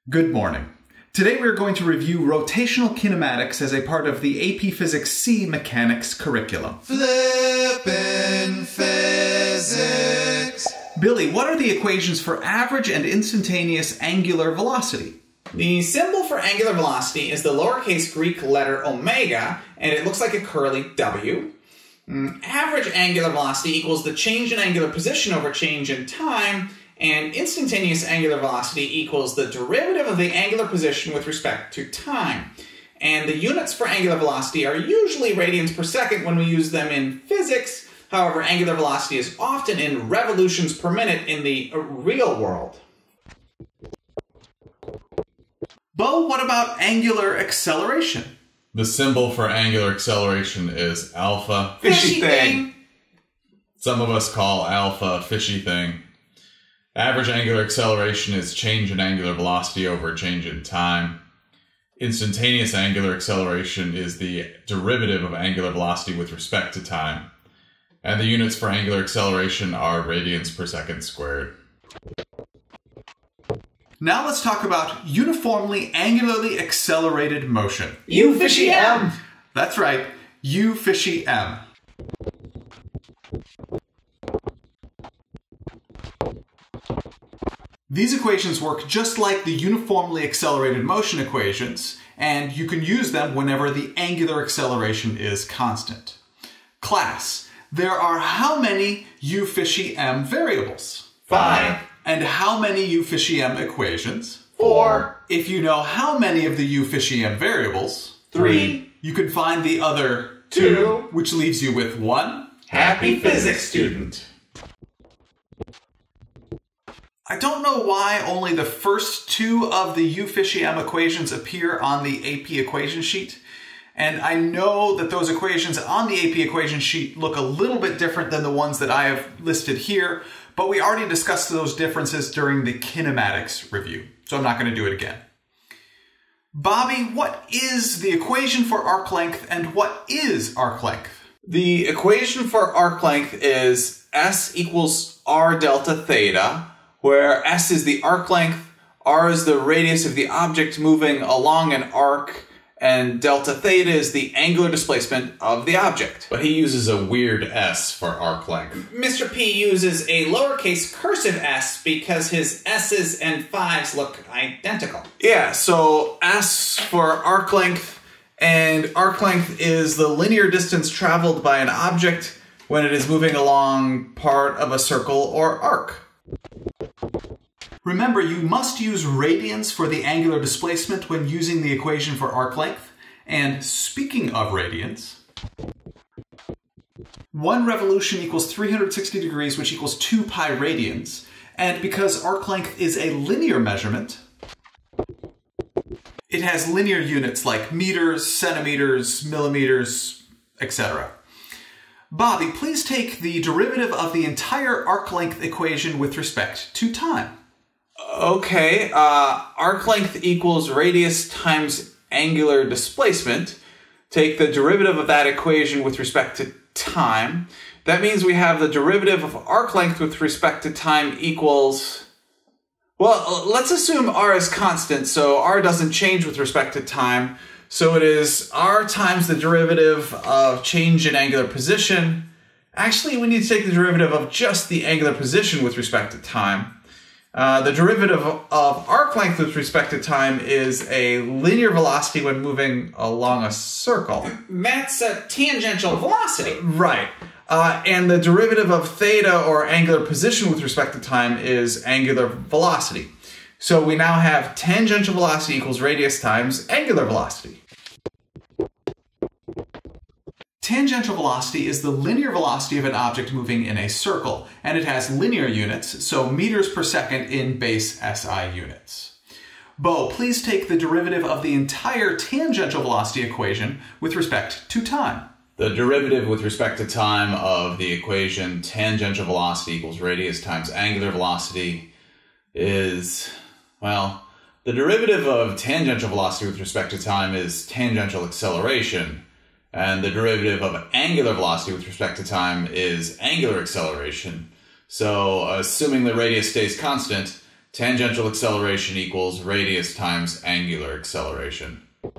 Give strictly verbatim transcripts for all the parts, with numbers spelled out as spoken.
Good morning. Today we're going to review rotational kinematics as a part of the A P Physics C mechanics curriculum. Flippin' physics. Billy, what are the equations for average and instantaneous angular velocity? The symbol for angular velocity is the lowercase Greek letter omega, and it looks like a curly W. Mm, average angular velocity equals the change in angular position over change in time, and instantaneous angular velocity equals the derivative of the angular position with respect to time. And the units for angular velocity are usually radians per second when we use them in physics. However, angular velocity is often in revolutions per minute in the real world. Bo, what about angular acceleration? The symbol for angular acceleration is alpha. Fishy thing. Some of us call alpha fishy thing. Average angular acceleration is change in angular velocity over change in time. Instantaneous angular acceleration is the derivative of angular velocity with respect to time. And the units for angular acceleration are radians per second squared. Now let's talk about uniformly angularly accelerated motion. U fishy M! That's right, U fishy M. These equations work just like the uniformly accelerated motion equations, and you can use them whenever the angular acceleration is constant. Class, there are how many U fishy M variables? Five. And how many U fishy M equations? Four. If you know how many of the U fishy M variables, Three. you can find the other Two. which leaves you with one. Happy physics student. I don't know why only the first two of the U fishy M equations appear on the A P equation sheet. And I know that those equations on the A P equation sheet look a little bit different than the ones that I have listed here, but we already discussed those differences during the kinematics review, so I'm not going to do it again. Bobby, what is the equation for arc length and what is arc length? The equation for arc length is S equals R delta theta, where S is the arc length, R is the radius of the object moving along an arc, and delta theta is the angular displacement of the object. But he uses a weird S for arc length. Mister P uses a lowercase cursive s because his s's and fives look identical. Yeah, so S for arc length, and arc length is the linear distance traveled by an object when it is moving along part of a circle or arc. Remember, you must use radians for the angular displacement when using the equation for arc length. And speaking of radians, one revolution equals three hundred sixty degrees, which equals two pi radians. And because arc length is a linear measurement, it has linear units like meters, centimeters, millimeters, et cetera. Bobby, please take the derivative of the entire arc length equation with respect to time. Okay, uh, arc length equals radius times angular displacement. Take the derivative of that equation with respect to time. That means we have the derivative of arc length with respect to time equals... Well, let's assume R is constant, so R doesn't change with respect to time. So it is R times the derivative of change in angular position. Actually, we need to take the derivative of just the angular position with respect to time. Uh, the derivative of arc length with respect to time is a linear velocity when moving along a circle. That's a tangential velocity. Right. Uh, and the derivative of theta, or angular position with respect to time, is angular velocity. So we now have tangential velocity equals radius times angular velocity. Tangential velocity is the linear velocity of an object moving in a circle, and it has linear units, so meters per second in base S I units. Bo, please take the derivative of the entire tangential velocity equation with respect to time. The derivative with respect to time of the equation tangential velocity equals radius times angular velocity is, well, the derivative of tangential velocity with respect to time is tangential acceleration. And the derivative of angular velocity with respect to time is angular acceleration. So, assuming the radius stays constant, Tangential acceleration equals radius times angular acceleration.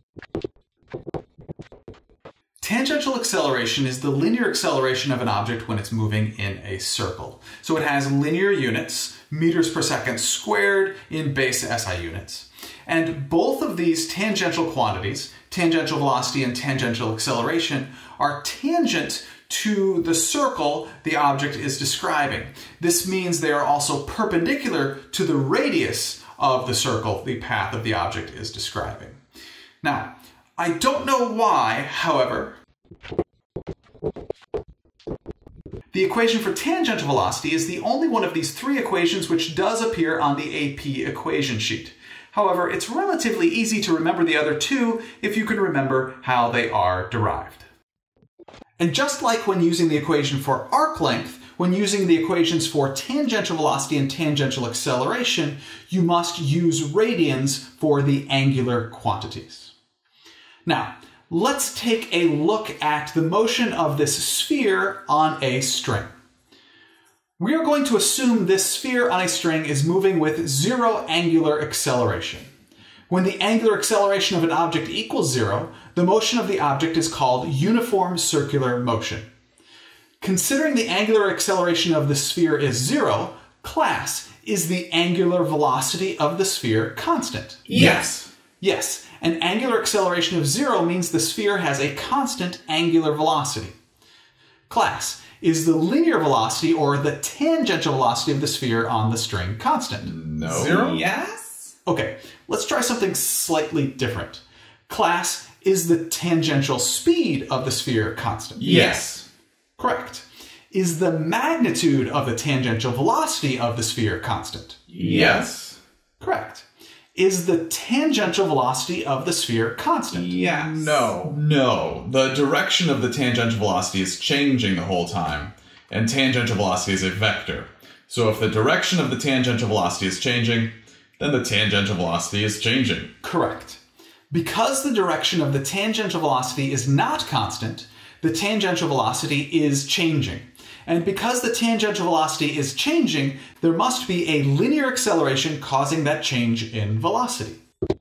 Tangential acceleration is the linear acceleration of an object when it's moving in a circle. So it has linear units, meters per second squared in base S I units. And both of these tangential quantities, tangential velocity and tangential acceleration, are tangent to the circle the object is describing. This means they are also perpendicular to the radius of the circle the path of the object is describing. Now, I don't know why, however, the equation for tangential velocity is the only one of these three equations which does appear on the A P equation sheet. However, it's relatively easy to remember the other two if you can remember how they are derived. And just like when using the equation for arc length, when using the equations for tangential velocity and tangential acceleration, you must use radians for the angular quantities. Now, let's take a look at the motion of this sphere on a string. We are going to assume this sphere on a string is moving with zero angular acceleration. When the angular acceleration of an object equals zero, the motion of the object is called uniform circular motion. Considering the angular acceleration of the sphere is zero, class, is the angular velocity of the sphere constant? Yes. Yes. An angular acceleration of zero means the sphere has a constant angular velocity. Class, is the linear velocity or the tangential velocity of the sphere on the string constant? No. Zero? Yes. Okay, let's try something slightly different. Class, is the tangential speed of the sphere constant? Yes. Correct. Is the magnitude of the tangential velocity of the sphere constant? Yes. Correct. Is the tangential velocity of the sphere constant? Yes. No. No. The direction of the tangential velocity is changing the whole time, and tangential velocity is a vector. So if the direction of the tangential velocity is changing, then the tangential velocity is changing. Correct. Because the direction of the tangential velocity is not constant, the tangential velocity is changing. And because the tangential velocity is changing, there must be a linear acceleration causing that change in velocity.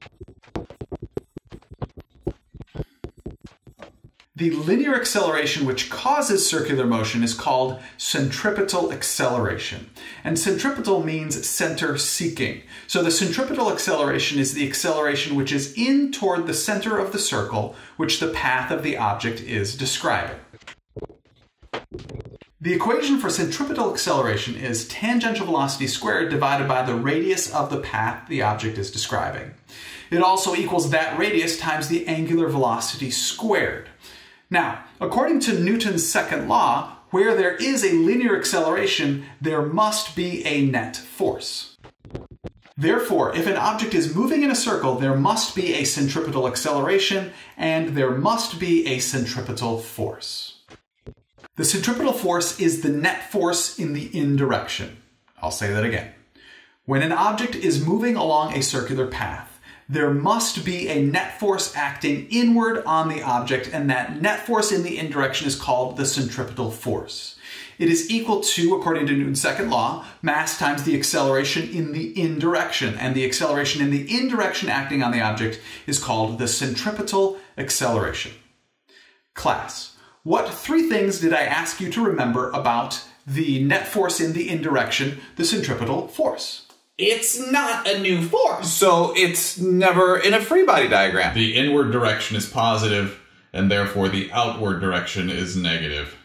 The linear acceleration which causes circular motion is called centripetal acceleration. And centripetal means center seeking. So the centripetal acceleration is the acceleration which is in toward the center of the circle, which the path of the object is describing. The equation for centripetal acceleration is tangential velocity squared divided by the radius of the path the object is describing. It also equals that radius times the angular velocity squared. Now, according to Newton's second law, where there is a linear acceleration, there must be a net force. Therefore, if an object is moving in a circle, there must be a centripetal acceleration, and there must be a centripetal force. The centripetal force is the net force in the in direction. I'll say that again. When an object is moving along a circular path, there must be a net force acting inward on the object, and that net force in the in direction is called the centripetal force. It is equal to, according to Newton's second law, mass times the acceleration in the in direction, and the acceleration in the in direction acting on the object is called the centripetal acceleration. Class. What three things did I ask you to remember about the net force in the in direction, the centripetal force? It's not a new force. So it's never in a free body diagram. The inward direction is positive, and therefore the outward direction is negative.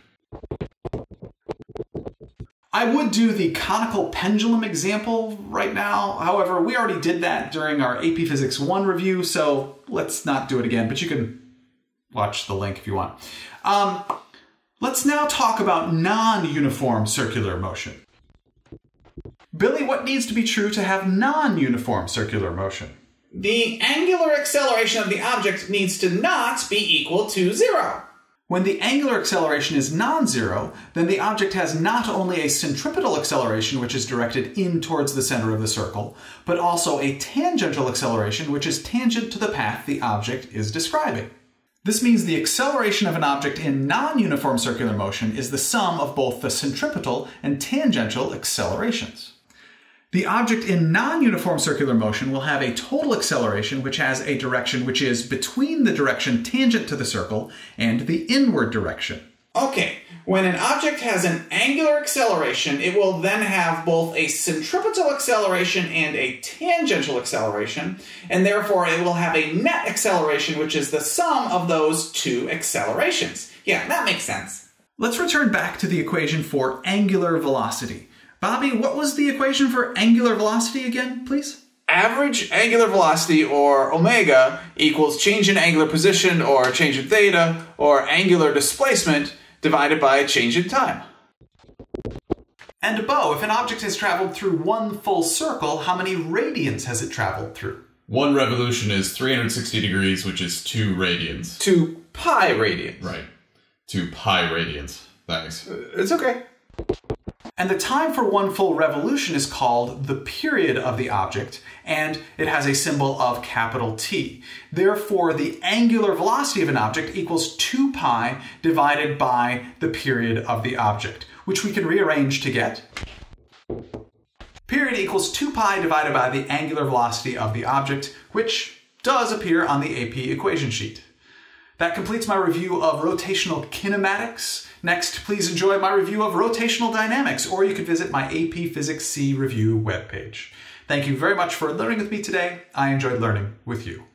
I would do the conical pendulum example right now. However, we already did that during our A P Physics one review, so let's not do it again, but you can watch the link if you want. Um, let's now talk about non-uniform circular motion. Billy, what needs to be true to have non-uniform circular motion? The angular acceleration of the object needs to not be equal to zero. When the angular acceleration is non-zero, then the object has not only a centripetal acceleration, which is directed in towards the center of the circle, but also a tangential acceleration, which is tangent to the path the object is describing. This means the acceleration of an object in non-uniform circular motion is the sum of both the centripetal and tangential accelerations. The object in non-uniform circular motion will have a total acceleration which has a direction which is between the direction tangent to the circle and the inward direction. Okay, when an object has an angular acceleration, it will then have both a centripetal acceleration and a tangential acceleration, and therefore it will have a net acceleration, which is the sum of those two accelerations. Yeah, that makes sense. Let's return back to the equation for angular velocity. Bobby, what was the equation for angular velocity again, please? Average angular velocity, or omega, equals change in angular position, or change in theta, or angular displacement, divided by change in time. And Bo, if an object has traveled through one full circle, how many radians has it traveled through? One revolution is three hundred sixty degrees, which is two radians. Two pi radians. Right. Two pi radians. Thanks. It's okay. And the time for one full revolution is called the period of the object, and it has a symbol of capital T. Therefore, the angular velocity of an object equals two pi divided by the period of the object, which we can rearrange to get period equals two pi divided by the angular velocity of the object, which does appear on the A P equation sheet. That completes my review of rotational kinematics. Next, please enjoy my review of rotational dynamics, or you could visit my A P Physics C review webpage. Thank you very much for learning with me today. I enjoyed learning with you.